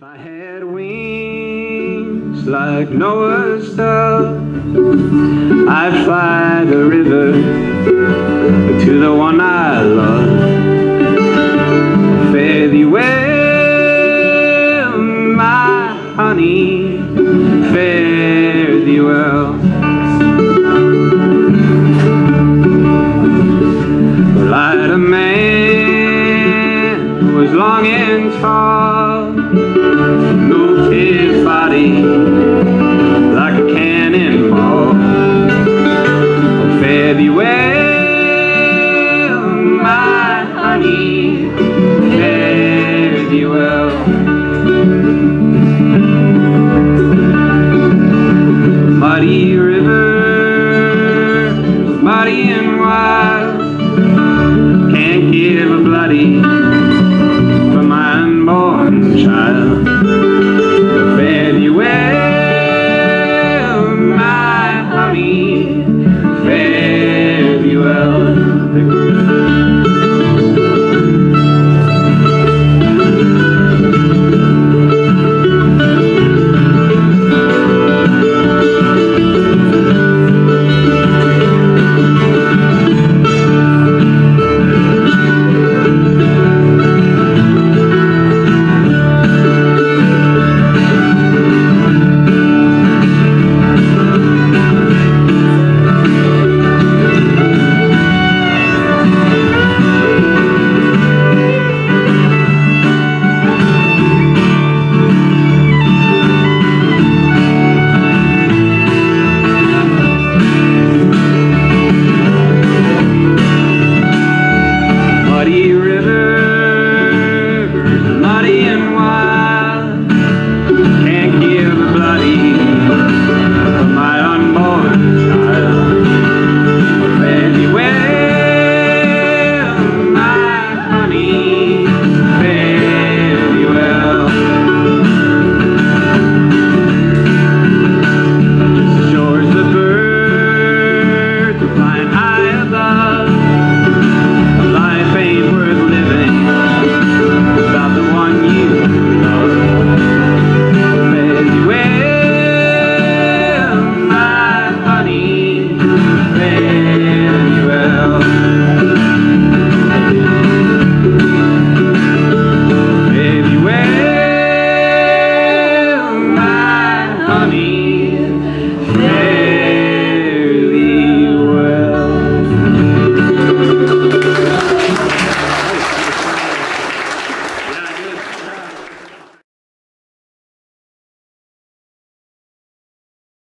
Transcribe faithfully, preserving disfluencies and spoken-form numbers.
If I had wings like Noah's dove, I'd fly the river to the one I love. Fare thee well, my honey, fare thee well. Well, I had a man who was long and tall, moved his body like a cannonball. Oh, fare thee well, my honey, fare thee well. Muddy river, muddy and wild, can't give a bloody for my unborn child. Fare thee well, my honey, fare thee well.